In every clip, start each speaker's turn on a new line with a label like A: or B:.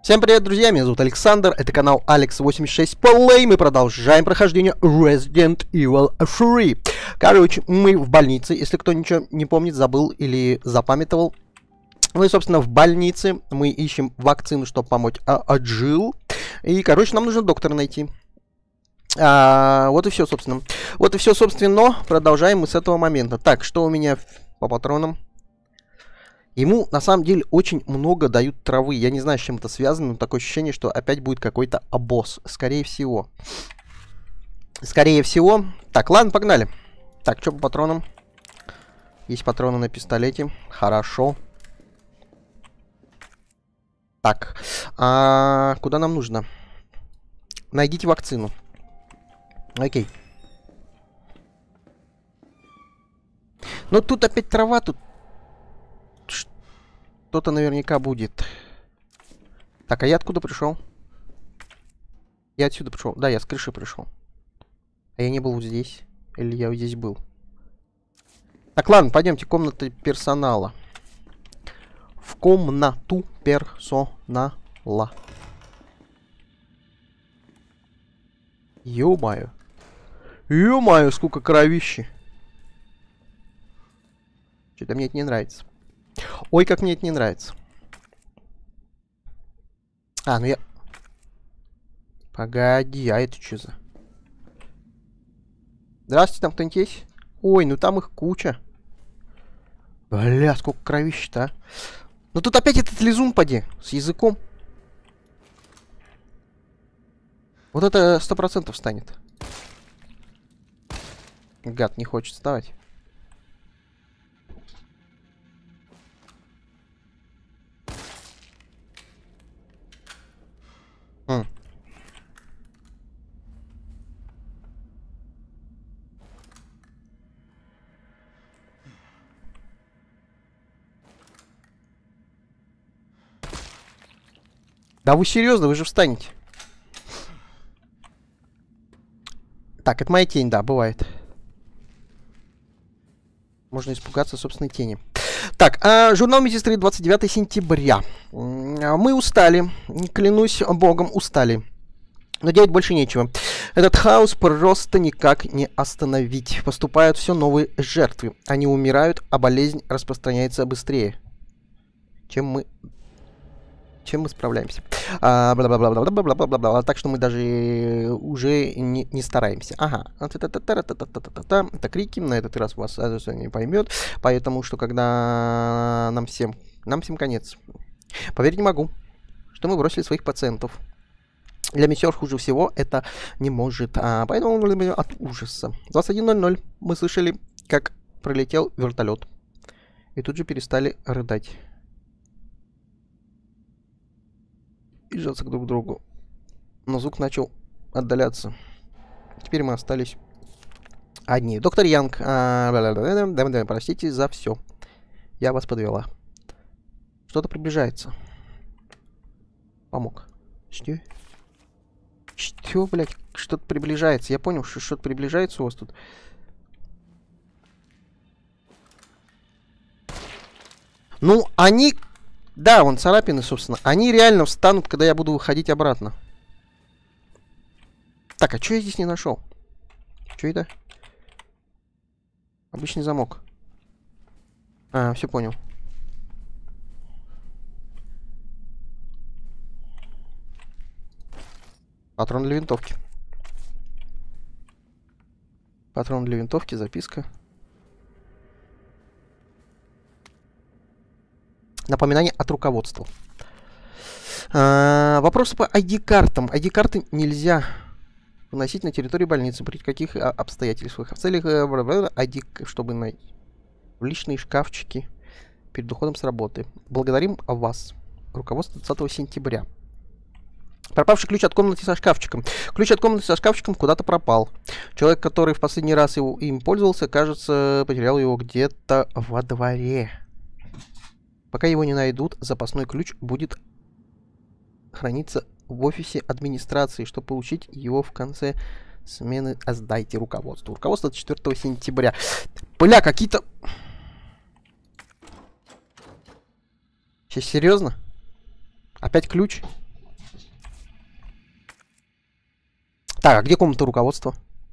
A: Всем привет, друзья, меня зовут Александр, это канал Alex86 Play, мы продолжаем прохождение Resident Evil 3. Короче, мы в больнице, если кто ничего не помнит, забыл или запамятовал. Мы, собственно, в больнице, мы ищем вакцину, чтобы помочь Джилл. И, короче, нам нужно доктора найти. Вот и все, собственно. Вот и все, собственно, продолжаем мы с этого момента. Так, что у меня по патронам? Ему, на самом деле, очень много дают травы. Я не знаю, с чем это связано, но такое ощущение, что опять будет какой-то обоз. Скорее всего. Скорее всего. Так, ладно, погнали. Так, что по патронам? Есть патроны на пистолете. Хорошо. Так. Куда нам нужно? Найдите вакцину. Окей. Ну, тут опять трава, тут что-то наверняка будет. Так, а я откуда пришел? Я отсюда пришел. Да, я с крыши пришел. А я не был вот здесь. Или я вот здесь был? Так, ладно, пойдемте. Комната персонала. В комнату персонала. Ё-моё. Ё-моё, сколько кровищи. Что-то мне это не нравится. Ой, как мне это не нравится. Ну я... Погоди, а это что за... Здравствуйте, там кто-нибудь есть? Ой, ну там их куча. Бля, сколько кровища-то, а. Ну тут опять этот лизун, поди, с языком. Вот это 100% станет. Гад, не хочет вставать. Да вы серьезно, вы же встанете. Так, это моя тень, да, бывает. Можно испугаться собственной тени. Так, журнал медсестры, 29 сентября. Мы устали, клянусь богом, устали. Но делать больше нечего. Этот хаос просто никак не остановить. Поступают все новые жертвы. Они умирают, а болезнь распространяется быстрее, чем мы справляемся. Так что мы даже уже не стараемся. Ага. Это крики. На этот раз вас это не поймет. Поэтому что когда нам всем конец. Поверить не могу, что мы бросили своих пациентов. Для медсестер хуже всего это не может. Поэтому от ужаса. 21:00 мы слышали, как пролетел вертолет. И тут же перестали рыдать. И жаться друг к другу. Но звук начал отдаляться. Теперь мы остались одни. Доктор Янг, простите за все. Я вас подвела. Что-то приближается. Помог. Что? Что, блядь? Что-то приближается. Я понял, что что-то приближается у вас тут. Ну, они... Да, вон царапины, собственно. Они реально встанут, когда я буду выходить обратно. Так, а что я здесь не нашел? Что это? Обычный замок. Все понял. Патрон для винтовки. Патрон для винтовки, записка. Напоминание от руководства. Вопросы по ID-картам. ID-карты нельзя выносить на территорию больницы. При каких обстоятельствах? В целях ID, чтобы найти в личные шкафчики перед уходом с работы. Благодарим вас. Руководство 20 сентября. Пропавший ключ от комнаты со шкафчиком. Ключ от комнаты со шкафчиком куда-то пропал. Человек, который в последний раз им пользовался, кажется, потерял его где-то во дворе. Пока его не найдут, запасной ключ будет храниться в офисе администрации. Чтобы получить его в конце смены, сдайте руководству. Руководство 4 сентября. Бля, какие-то... Сейчас серьезно? Опять ключ? Так, а где комната руководства?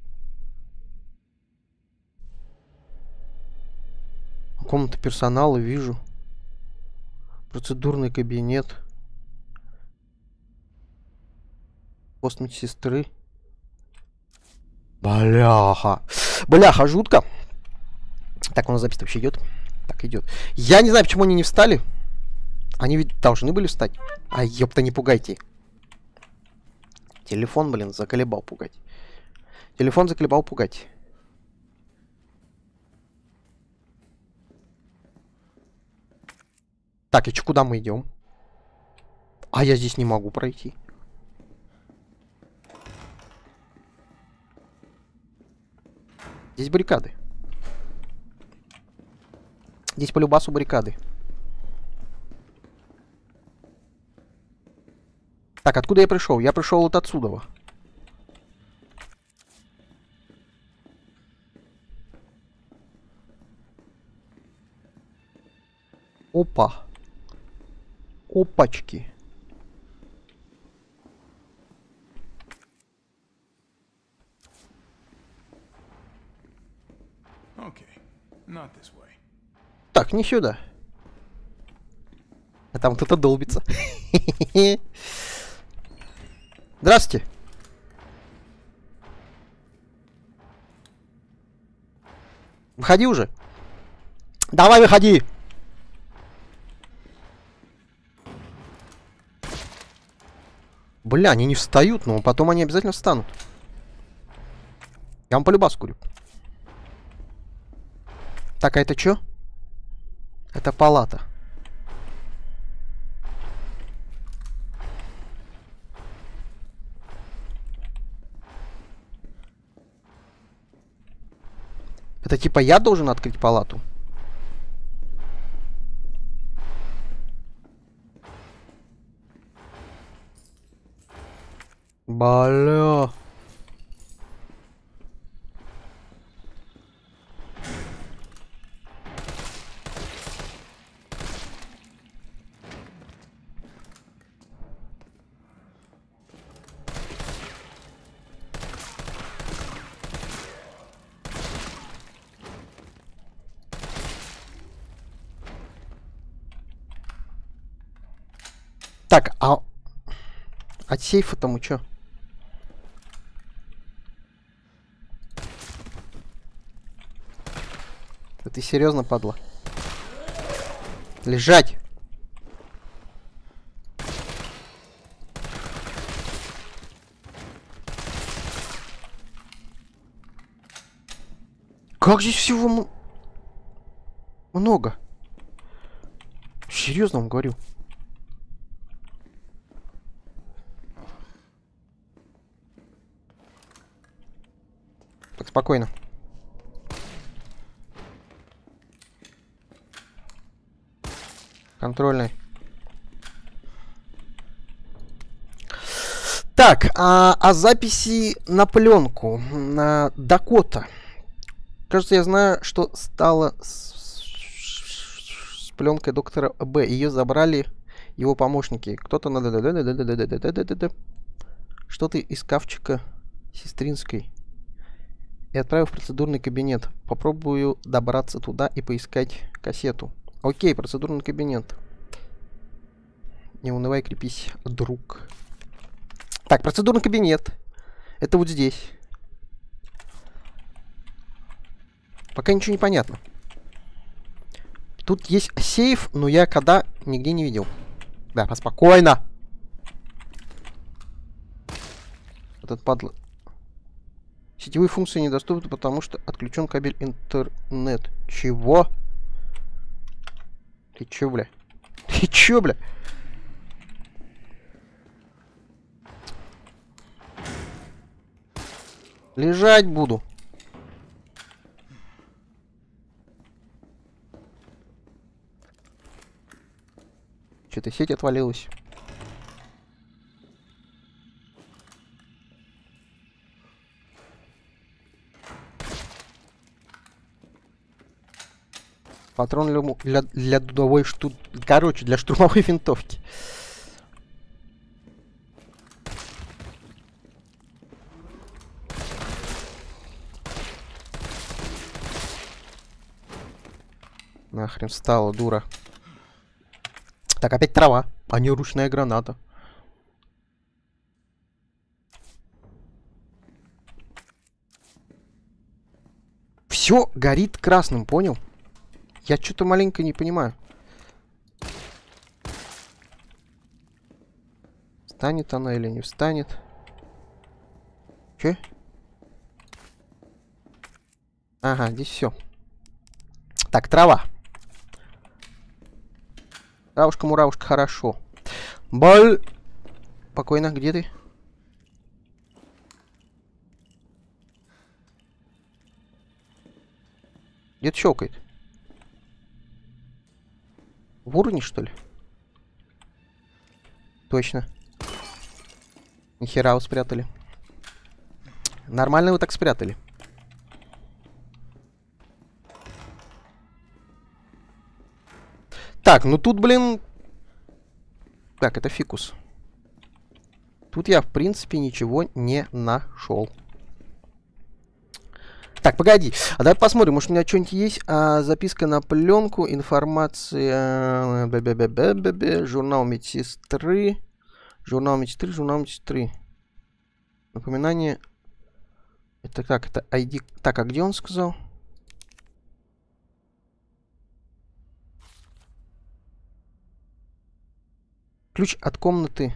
A: Комната персонала вижу. Процедурный кабинет. Пост медсестры. Бляха. Бляха, жутко. Так, у нас запись вообще идет. Так, идет. Я не знаю, почему они не встали. Они ведь должны были встать. А, ёпта, не пугайте. Телефон, блин, заколебал пугать. Телефон заколебал пугать. Так, и чё, куда мы идем? А я здесь не могу пройти. Здесь баррикады. Здесь по любасу баррикады. Так, откуда я пришел? Я пришел вот отсюда. Опа. Опачки. Так, не сюда. А там кто-то долбится. Здравствуйте. Выходи уже. Давай, выходи. Бля, они не встают, но потом они обязательно встанут. Я вам полюбас курю. Так, а это что? Это палата. Это типа я должен открыть палату? Бля. Так, а от сейфа-то мы чё? Да ты серьезно, падла? Лежать! Как здесь всего много? Серьезно вам говорю. Так, спокойно. Контрольный. Так, а записи на пленку. На Дакота. Кажется, я знаю, что стало с пленкой доктора Б. Ее забрали его помощники. Кто-то надо... Что-то из шкафчика сестринской. И отправил в процедурный кабинет. Попробую добраться туда и поискать кассету. Окей, процедурный кабинет. Не унывай, крепись, друг. Так, процедурный кабинет. Это вот здесь. Пока ничего не понятно. Тут есть сейф, но я когда нигде не видел. Да, поспокойно. Этот падла. Сетевые функции недоступны, потому что отключен кабель интернет. Чего? Ты чё, бля? Ты чё, бля? Лежать буду. Что-то сеть отвалилась. Патрон для дудовой короче, для штурмовой винтовки. Нахрен встала, дура. Так, опять трава, а не ручная граната. Все горит красным, понял? Я что-то маленько не понимаю. Встанет она или не встанет? Че? Ага, здесь все. Так, трава. Травушка-муравушка, хорошо. Боль. Спокойно, где ты? Где-то щелкает. В уровне, что ли? Точно. Нихера вы спрятали. Нормально вы так спрятали. Так, ну тут, блин... Так, это фикус. Тут я, в принципе, ничего не нашел. Так, погоди. А давай посмотрим, может у меня что-нибудь есть. Записка на пленку, информация... Журнал медсестры. Журнал медсестры, журнал медсестры. Напоминание. Это как? Это ID... Так, а где он сказал? Ключ от комнаты.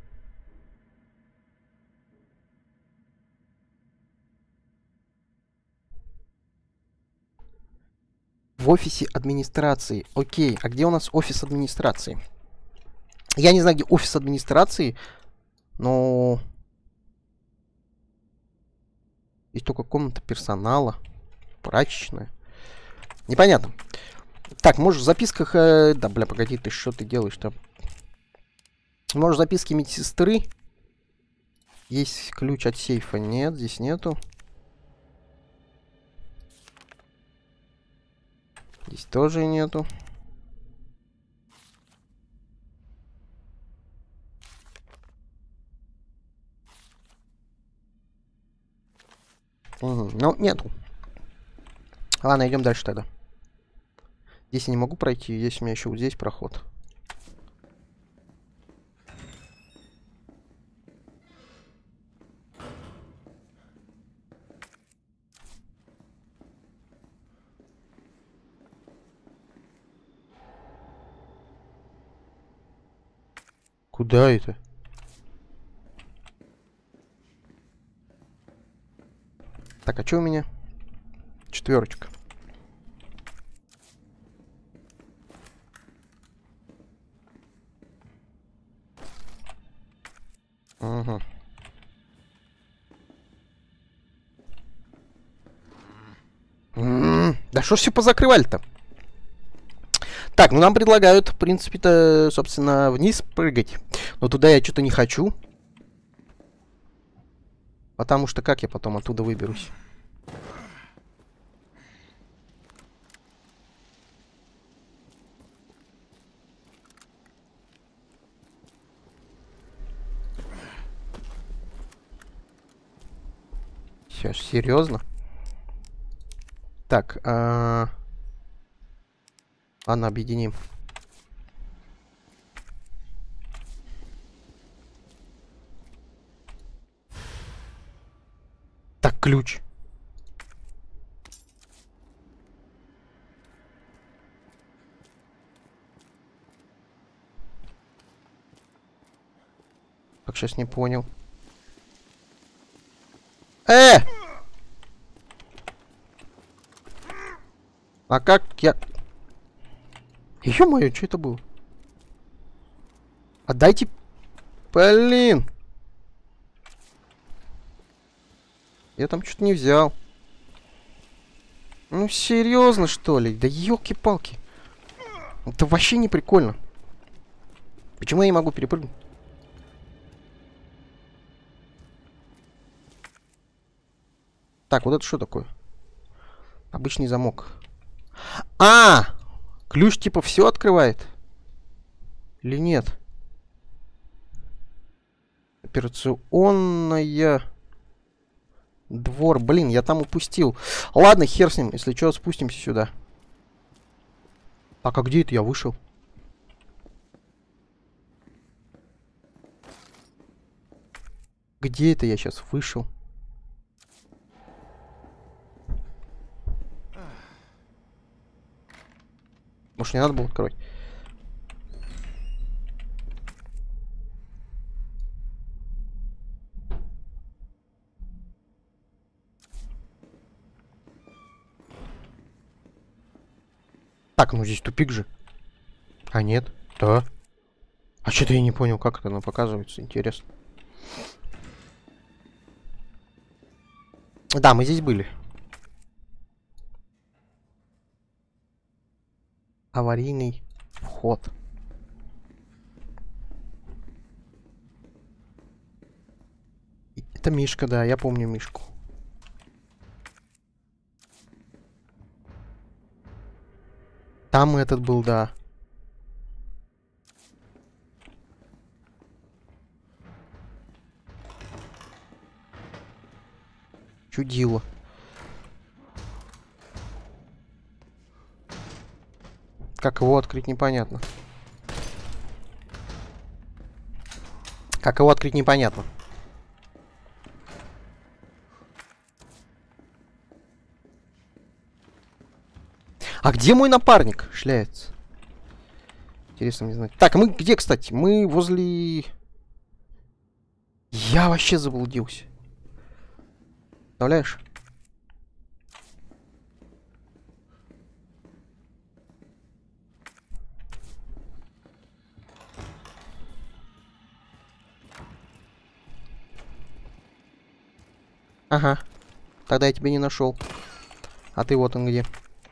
A: В офисе администрации. Окей, а где у нас офис администрации? Я не знаю, где офис администрации, но... Есть только комната персонала. Прачечная. Непонятно. Так, может в записках... Да, бля, погоди, ты что ты делаешь-то? Может в записке медсестры? Есть ключ от сейфа? Нет, здесь нету. Здесь тоже нету. Угу. Ну, нету. Ладно, идем дальше тогда. Здесь я не могу пройти. Есть у меня еще вот здесь проход. Куда это? Так, а что у меня? 4. Угу. Да что ж все позакрывали-то? Так, ну нам предлагают, в принципе-то, собственно, вниз прыгать. Но туда я что-то не хочу. Потому что как я потом оттуда выберусь? Сейчас, серьезно? Так, ладно, объединим. Так, ключ. Так, сейчас не понял. А как я... Ё-моё, что это было? Отдайте... Блин! Я там что-то не взял. Ну, серьезно, что ли? Да ёлки-палки. Это вообще не прикольно. Почему я не могу перепрыгнуть? Так, вот это что такое? Обычный замок. Ключ типа все открывает? Или нет? Операционная... Двор. Блин, я там упустил. Ладно, хер с ним. Если что, спустимся сюда. Так, а где это я вышел? Где это я сейчас вышел? Может, не надо было открывать? Так, ну здесь тупик же. А нет? Да. А что-то я не понял, как это оно показывается. Интересно. Да, мы здесь были. Аварийный вход. Это Мишка, да, я помню Мишку. Там этот был, да. Чудило. Как его открыть, непонятно. Как его открыть, непонятно. А где мой напарник шляется? Интересно мне знать. Так, а мы где, кстати? Мы возле... Я вообще заблудился. Представляешь? Ага. Тогда я тебя не нашел. А ты вот он где.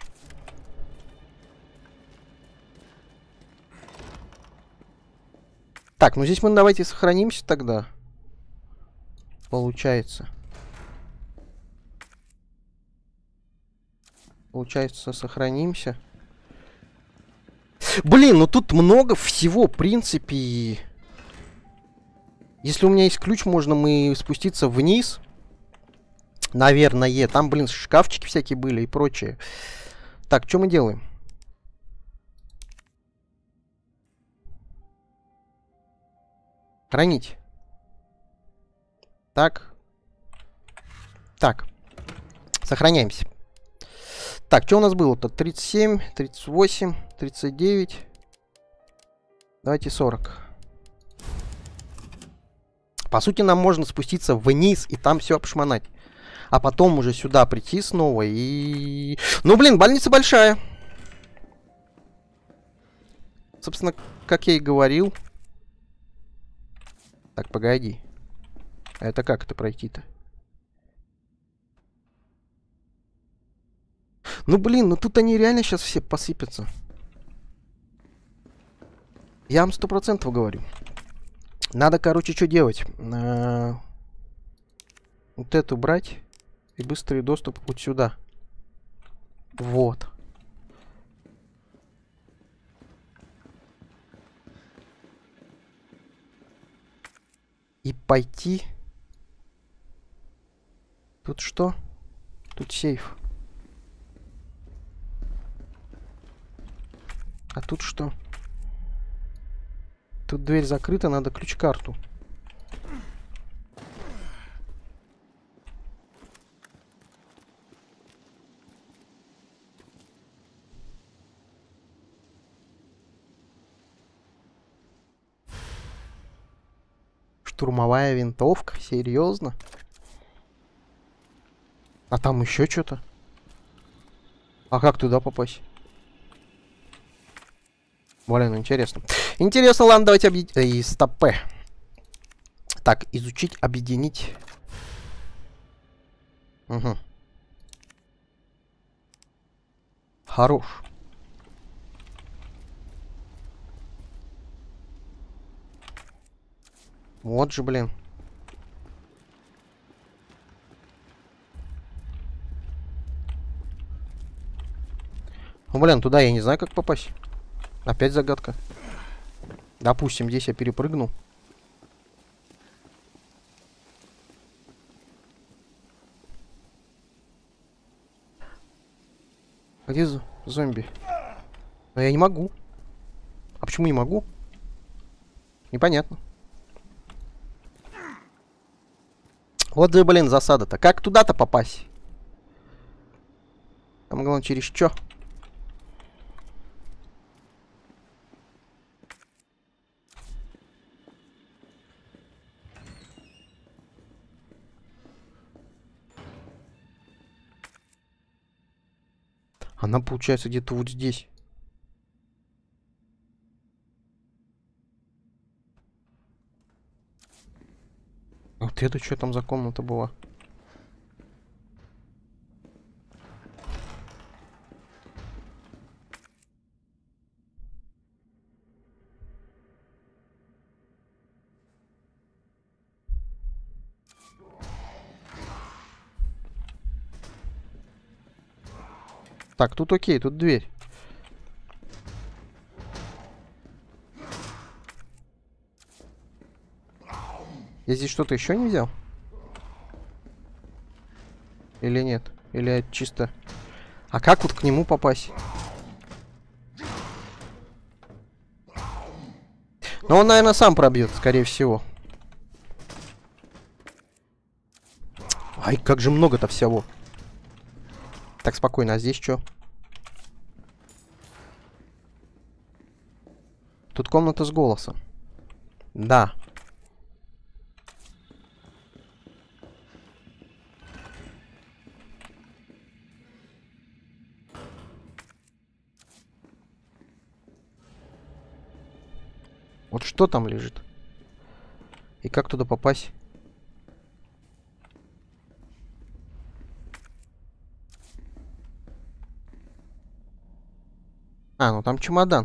A: Так, ну здесь мы давайте сохранимся тогда. Получается. Получается, сохранимся. Блин, ну тут много всего, в принципе. Если у меня есть ключ, можно мы спуститься вниз. Наверное. Там, блин, шкафчики всякие были и прочее. Так, что мы делаем? Хранить. Так. Так. Сохраняемся. Так, что у нас было-то? 37, 38, 39. Давайте 40. По сути, нам можно спуститься вниз и там все обшмонать. А потом уже сюда прийти снова и... Ну, блин, больница большая. Собственно, как я и говорил. Так, погоди. А это как это пройти-то? Ну, блин, ну тут они реально сейчас все посыпятся. Я вам 100% говорю. Надо, короче, что делать? Вот эту брать. И быстрый доступ вот сюда. Вот. И пойти. Тут что? Тут сейф. А тут что? Тут дверь закрыта, надо ключ-карту. Штурмовая винтовка? Серьезно? А там еще что-то? А как туда попасть? Блин, интересно. Интересно, ладно, давайте объединить. Стопе. Так, изучить, объединить. Угу. Хорош. Вот же, блин. Ну, блин, туда я не знаю, как попасть. Опять загадка. Допустим, здесь я перепрыгнул. Где зомби? Но я не могу. А почему не могу? Непонятно. Вот же, блин, засада-то. Как туда-то попасть? Там главное через что? Она получается где-то вот здесь. Вот это что там за комната была? Так, тут окей, тут дверь. Я здесь что-то еще не взял? Или нет? Или это чисто... А как вот к нему попасть? Ну, он, наверное, сам пробьет, скорее всего. Ай, как же много-то всего. Так, спокойно, а здесь что? Тут комната с голосом. Да. Вот что там лежит? И как туда попасть? А, ну там чемодан.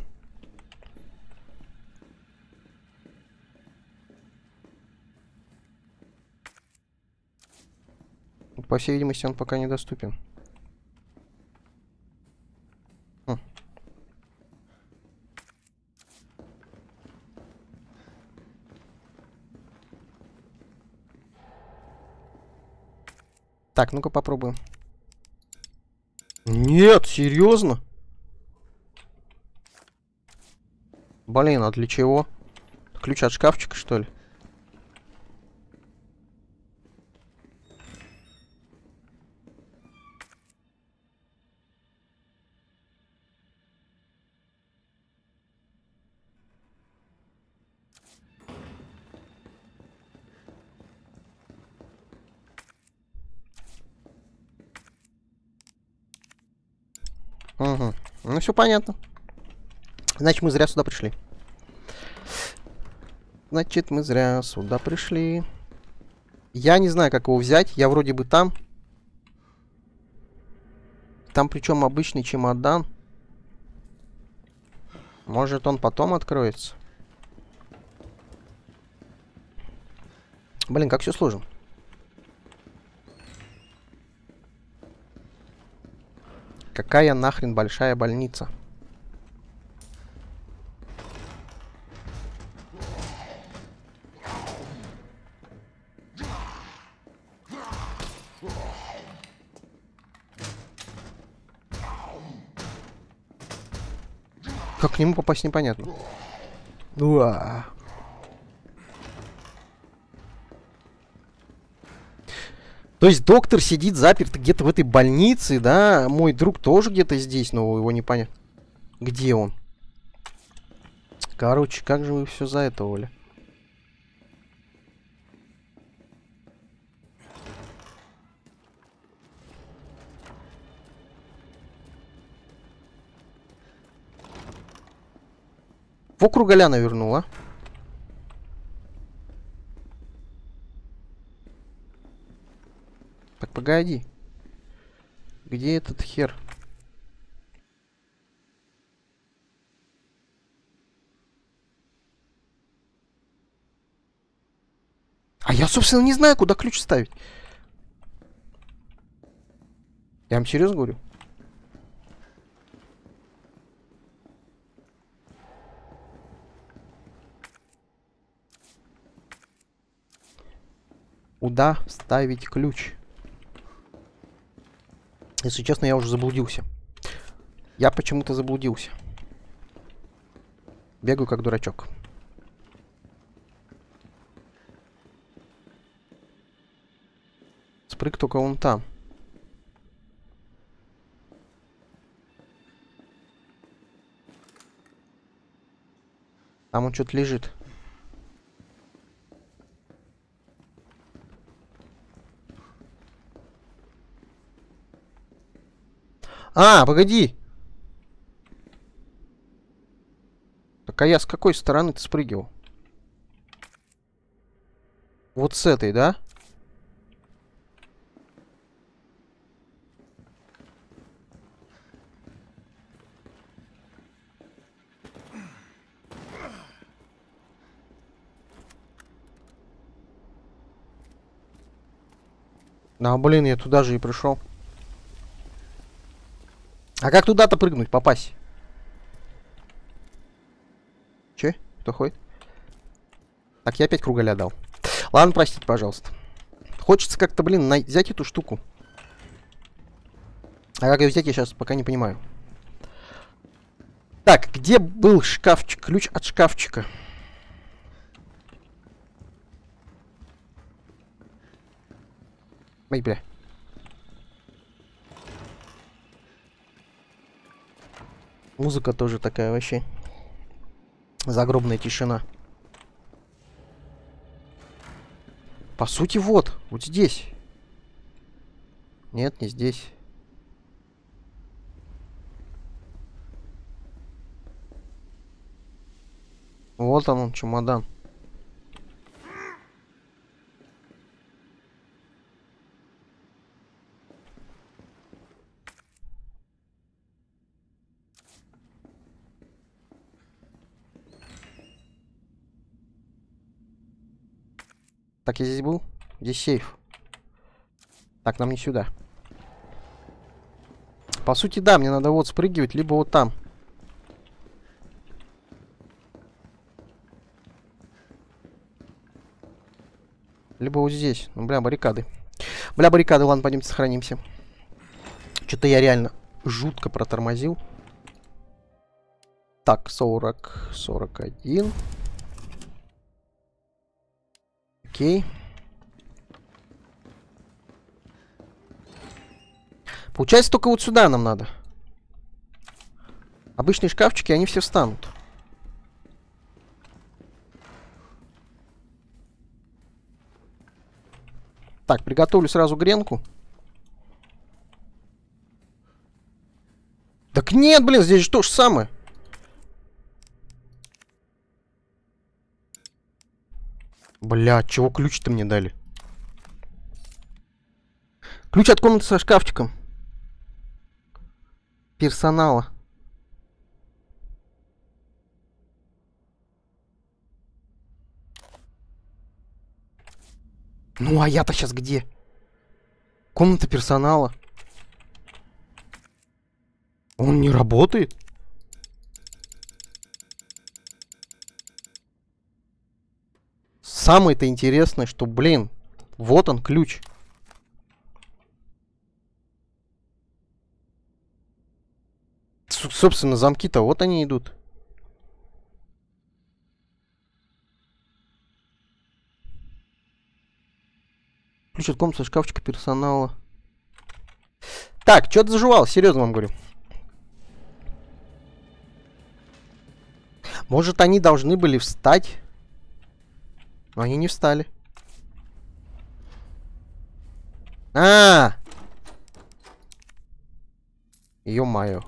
A: По всей видимости, он пока недоступен. Хм. Так, ну-ка попробуем. Нет, серьезно? Блин, а для чего? Ключ от шкафчика, что ли? Угу. Ну, все понятно. Значит, мы зря сюда пришли. Значит, мы зря сюда пришли. Я не знаю, как его взять. Я вроде бы там. Там причем обычный чемодан. Может, он потом откроется. Блин, как все сложно. Какая нахрен большая больница? Как к нему попасть, непонятно. Уа. То есть доктор сидит заперт где-то в этой больнице, да? Мой друг тоже где-то здесь, но его непонятно. Где он? Короче, как же вы все за это, Оля? В округ Голяна вернула. Так, погоди. Где этот хер? А я, собственно, не знаю, куда ключ ставить. Я вам серьезно говорю? Куда ставить ключ? Если честно, я уже заблудился. Я почему-то заблудился. Бегаю как дурачок. Спрыг только вон там. Там он что-то лежит. А, погоди! Так, а я с какой стороны-то спрыгивал? Вот с этой, да? Да, блин, я туда же и пришел. А как туда-то прыгнуть, попасть? Че? Кто ходит? Так, я опять кругаля дал. Ладно, простите, пожалуйста. Хочется как-то, блин, взять эту штуку. А как ее взять, я сейчас пока не понимаю. Так, где был шкафчик? Ключ от шкафчика. Ой, бля. Музыка тоже такая вообще. Загробная тишина. По сути, вот здесь. Нет, не здесь. Вот он, чемодан. Так, я здесь был. Здесь сейф. Так, нам не сюда. По сути, да, мне надо вот спрыгивать, либо вот там. Либо вот здесь. Ну, бля, баррикады. Бля, баррикады. Ладно, пойдемте сохранимся. Что-то я реально жутко протормозил. Так, 40, 41. Окей. Получается, только вот сюда нам надо. Обычные шкафчики, они все встанут. Так, приготовлю сразу гренку. Так нет, блин, здесь же то же самое. Бля, чего ключ-то мне дали? Ключ от комнаты со шкафчиком. Персонала. Ну, а я-то сейчас где? Комната персонала. Он не работает? Самое-то интересное, что, блин, вот он, ключ. Собственно, замки-то вот они идут. Ключ от комнаты, шкафчика персонала. Так, что-то заживал, серьезно вам говорю. Может, они должны были встать? Но они не встали. Ё-моё.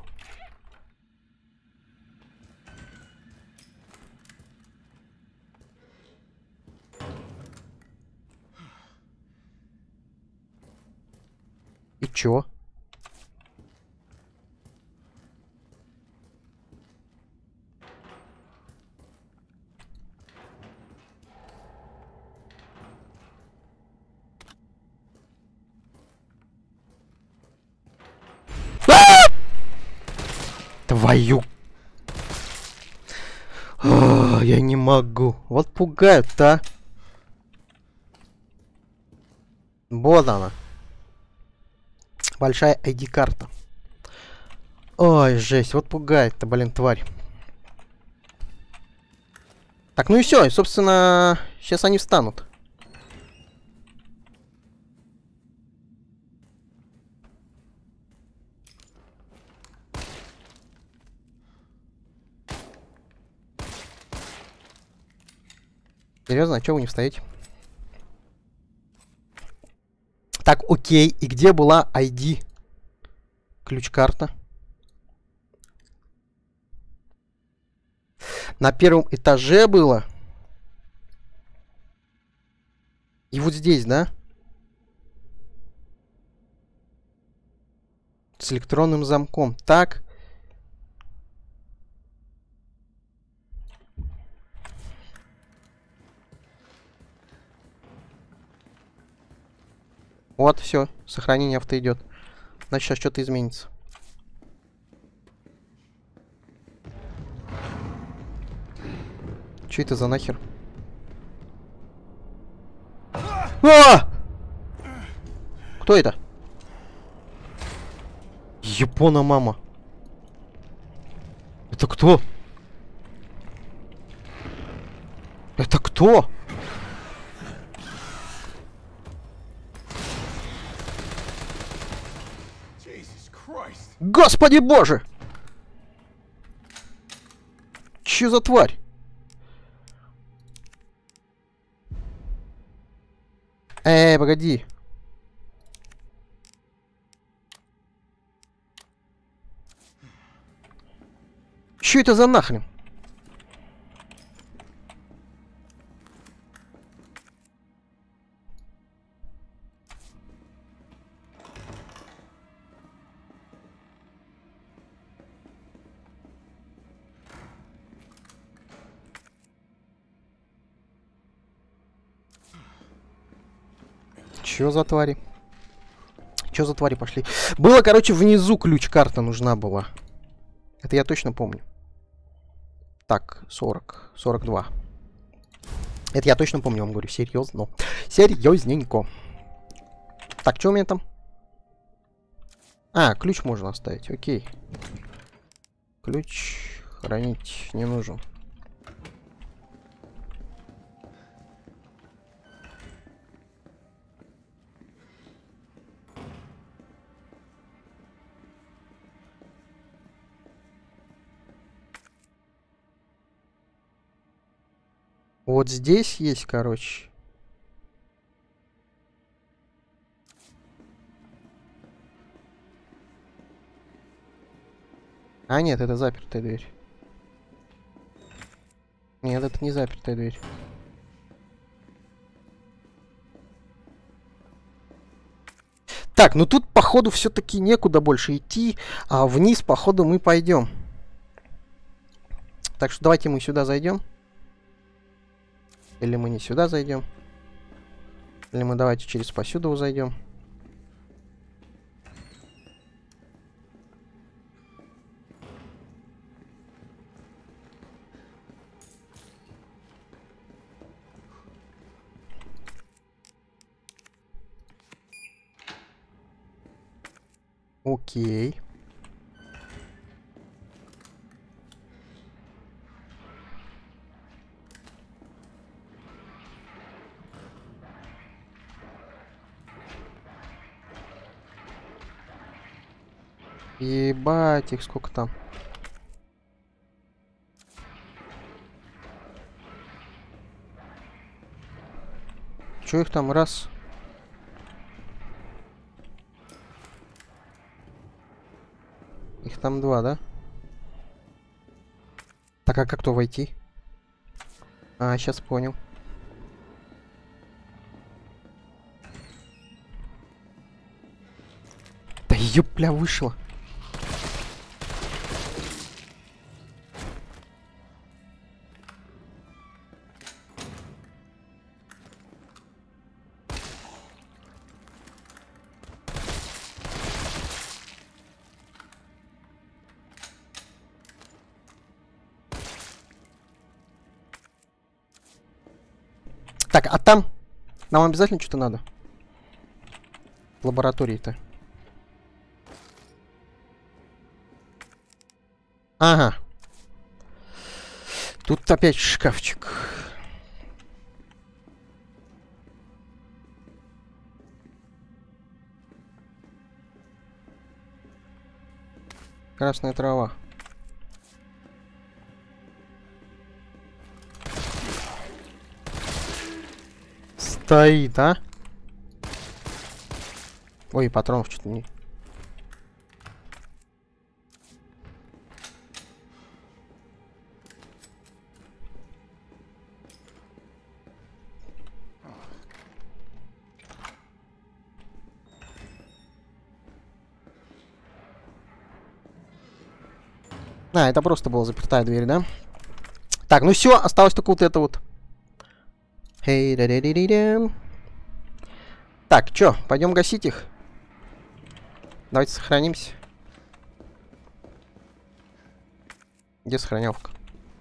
A: И чё? Твою. Я не могу. Вот пугают-то, а. Вот она. Большая ID-карта. Ой, жесть. Вот пугает-то, блин, тварь. Так, ну и все. И, собственно, сейчас они встанут. Серьезно, а чего вы не встаете? Так, окей. И где была ID? Ключ-карта. На первом этаже было. И вот здесь, да? С электронным замком. Так. Вот, все. Сохранение авто идет. Значит, сейчас что-то изменится. Что это за нахер? А! Кто это? Япона мама. Это кто? Это кто? Господи боже! Чё за тварь? Погоди. Чё это за нахрен? Чё за твари? Чё за твари пошли? Было, короче, внизу ключ-карта нужна была. Это я точно помню. Так, 40, 42. Это я точно помню, вам говорю, серьезно. Серьезненько. Так, что у меня там? А, ключ можно оставить, окей. Ключ хранить не нужен. Вот здесь есть, короче. А, нет, это запертая дверь. Нет, это не запертая дверь. Так, ну тут, походу, все-таки некуда больше идти, а вниз, походу, мы пойдем. Так что давайте мы сюда зайдем. Или мы не сюда зайдем. Или мы давайте через посюда зайдем. Окей. Ебать, их сколько там. Чё их там раз? Их там два, да? Так, а как то войти? А, сейчас понял. Да ёпля, вышло. Так, а там? Нам обязательно что-то надо? В лаборатории-то. Ага. Тут опять шкафчик. Красная трава. Стоит, а? Ой, патронов что-то не... А, это просто была запертая дверь, да? Так, ну все, осталось только вот это вот. Так, чё, пойдем гасить их? Давайте сохранимся. Где сохранявка?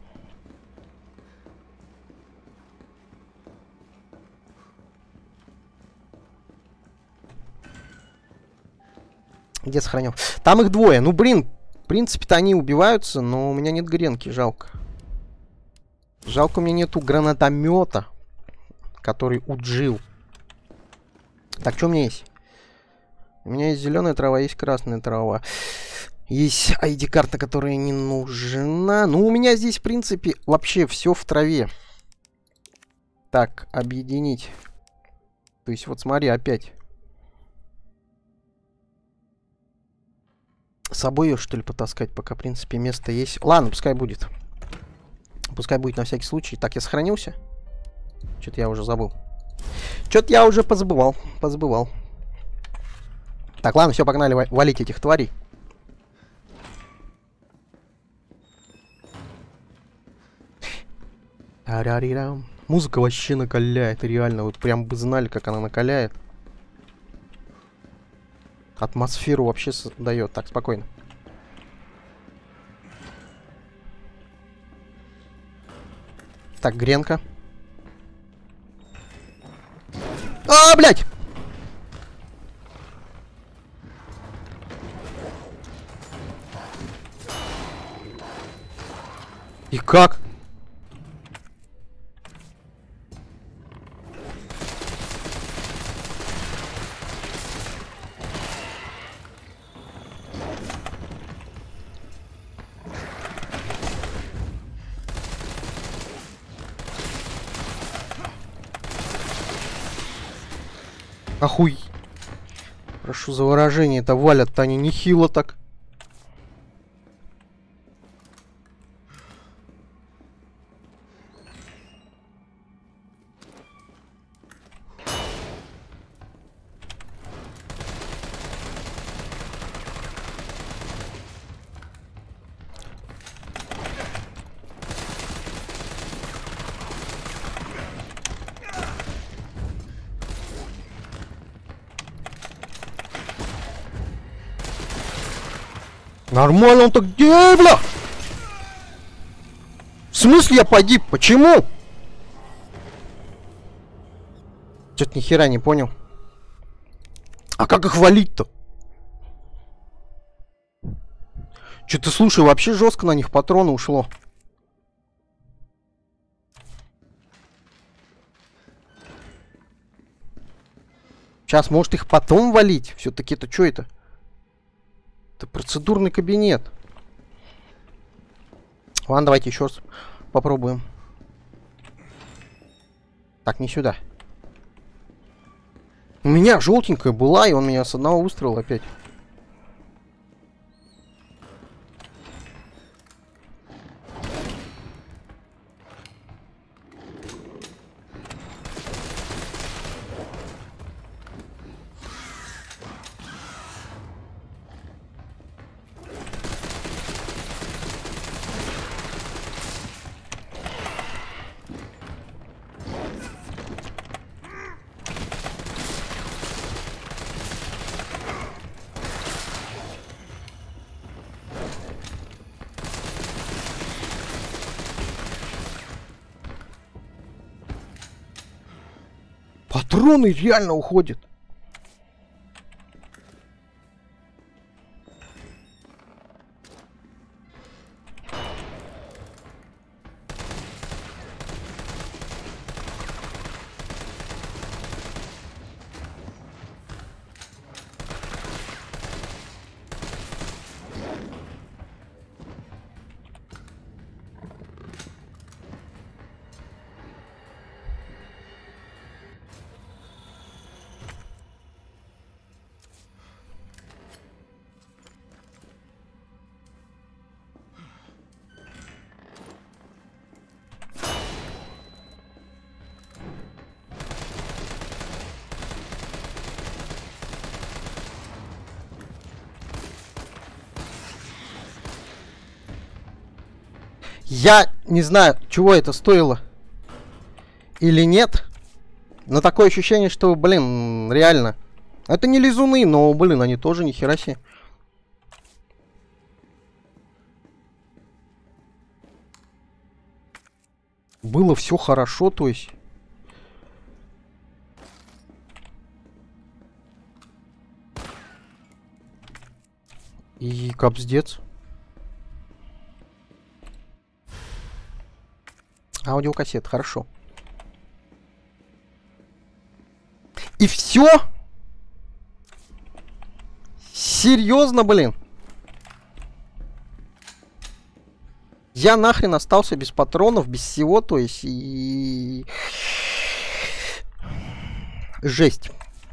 A: Где сохранявка? Там их двое. Ну, блин, в принципе-то они убиваются, но у меня нет гренки, жалко. Жалко, у меня нету гранатомета, который у Джилл. Так, что у меня есть? У меня есть зеленая трава, есть красная трава. Есть ID-карта, которая не нужна. Ну, у меня здесь, в принципе, вообще все в траве. Так, объединить. То есть, вот смотри, опять. С собой ее, что ли, потаскать, пока, в принципе, место есть. Ладно, пускай будет. Пускай будет на всякий случай. Так, я сохранился? Что-то я уже забыл. Что-то я уже позабывал. Так, ладно, все, погнали валить этих тварей. Музыка вообще накаляет, реально. Вот прям бы знали, как она накаляет. Атмосферу вообще создает. Так, спокойно. Так, гренка. А, блядь! И как? Охуй. Прошу за выражение, это валят-то они нехило так. Нормально он-то где, бля? В смысле я погиб? Почему? Что-то ни хера не понял. А как их валить-то? Что-то, слушай, вообще жестко на них патроны ушло. Сейчас, может, их потом валить? Все-таки это что это? Это процедурный кабинет. Ладно, давайте еще раз попробуем. Так, не сюда. У меня желтенькая была, и он меня с одного выстрела опять. Патроны реально уходят. Я не знаю, чего это стоило или нет, но такое ощущение, что, блин, реально. Это не лизуны, но, блин, они тоже ни хера себе. Было все хорошо, то есть. И капздец. Аудиокассет, хорошо. И все? Серьезно, блин? Я нахрен остался без патронов, без всего, то есть и... Жесть.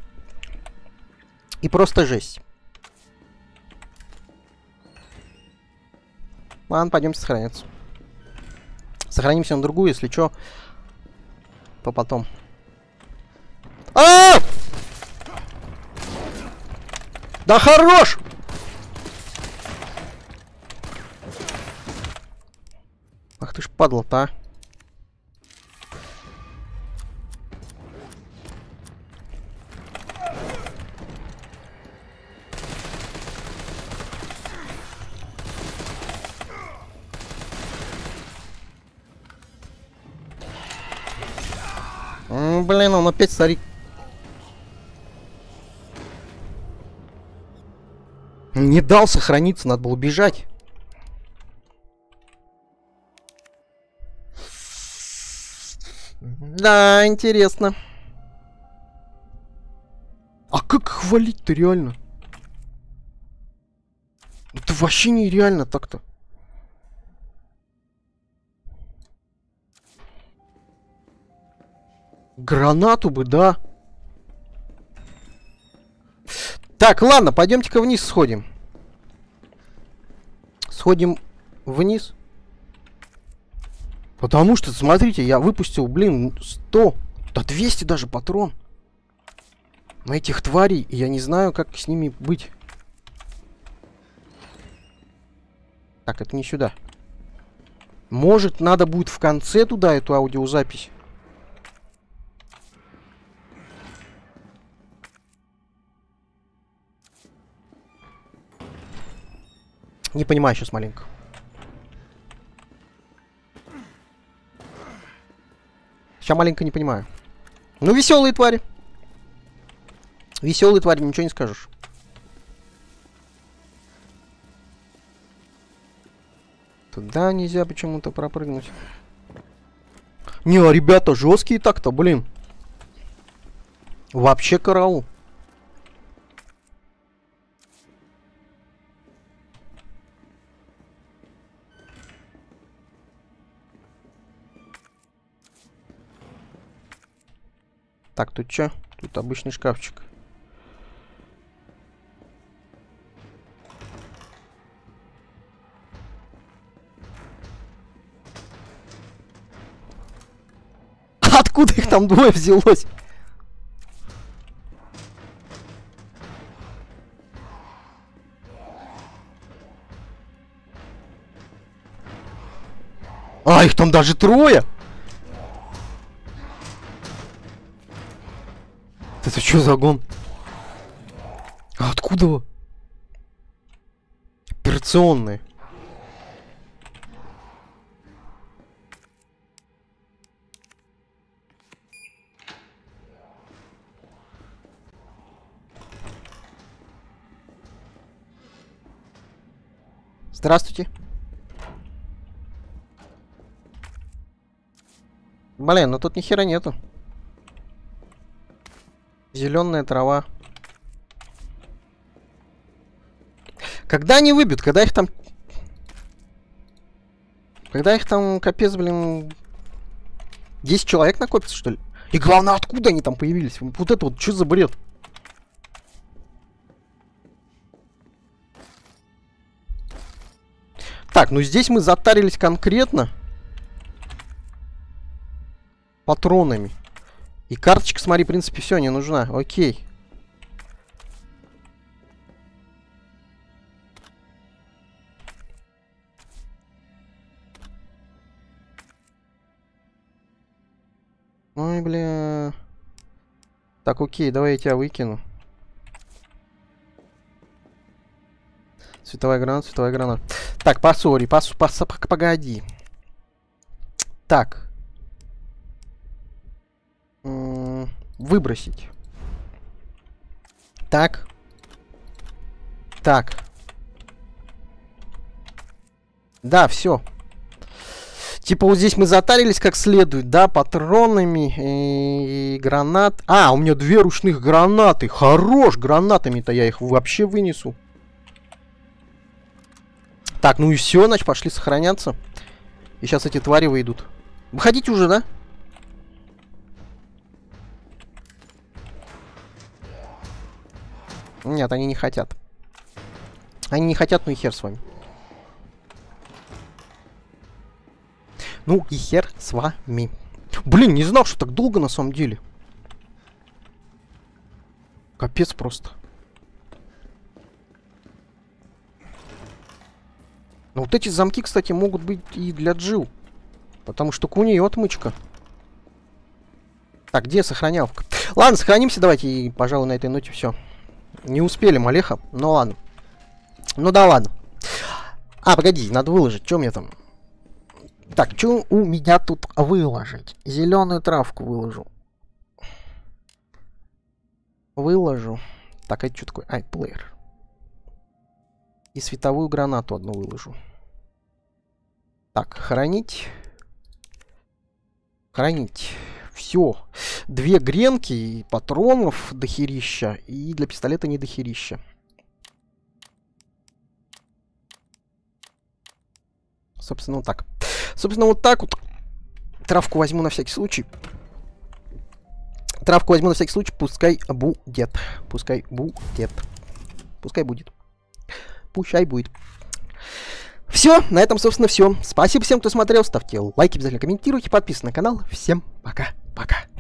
A: И просто жесть. Ладно, пойдемте сохраняться. Сохранимся на другую, если что, то потом. А! Да хорош! Ах ты ж падла-то, а. Блин, он опять, смотри. Не дал сохраниться, надо было бежать. Да, интересно. А как их валить-то реально? Это вообще нереально так-то. Гранату бы, да. Так, ладно, пойдемте-ка вниз сходим. Сходим вниз. Потому что, смотрите, я выпустил, блин, 100, да 200 даже патрон. На этих тварей, и я не знаю, как с ними быть. Так, это не сюда. Может, надо будет в конце туда эту аудиозапись. Не понимаю сейчас маленько. Сейчас маленько не понимаю. Ну, веселые твари. Веселые твари, ничего не скажешь. Туда нельзя почему-то пропрыгнуть. Не, ребята, жесткие так-то, блин. Вообще караул. Так, тут что? Тут обычный шкафчик. Откуда их там двое взялось? А, их там даже трое! Это что за гон? А откуда? Операционные. Здравствуйте. Блин, ну тут ни хера нету. Зеленая трава. Когда они выбьют? Когда их там... Когда их там, капец, блин... 10 человек накопится, что ли? И главное, откуда они там появились? Вот это вот, что за бред? Так, ну здесь мы затарились конкретно патронами. И карточка, смотри, в принципе, все, не нужна. Окей. Ой, бля. Так, окей, давай я тебя выкину. Световая граната, световая граната. Так, посори, погоди. Так. Выбросить. Так. Так. Да, все. Типа вот здесь мы затарились как следует, да, патронами и гранат. А, у меня 2 ручных гранаты. Хорош, гранатами-то я их вообще вынесу. Так, ну и все, значит, пошли сохраняться. И сейчас эти твари выйдут. Выходите уже, да? Нет, они не хотят. Они не хотят, ну и хер с вами. Ну и хер с вами. Блин, не знал, что так долго на самом деле. Капец просто. Но вот эти замки, кстати, могут быть и для Джилл. Потому что у нее отмычка. Так, где сохранялка? Ладно, сохранимся давайте. И, пожалуй, на этой ноте все. Не успели, Малеха. Ну ладно. Ну да ладно. А, погоди, надо выложить. Что мне там? Так, что у меня тут выложить? Зеленую травку выложу. Выложу. Так, это что такое? Ай, плеер. И световую гранату одну выложу. Так, хранить. Хранить. Все. 2 гренки и патронов дохерища. И для пистолета не дохерища. Собственно, вот так. Собственно, вот так вот. Травку возьму на всякий случай. Травку возьму на всякий случай. Пускай будет. Пускай будет. Пускай будет. Пущай будет. Все, на этом, собственно, все. Спасибо всем, кто смотрел. Ставьте лайки, обязательно комментируйте, подписывайтесь на канал. Всем пока-пока.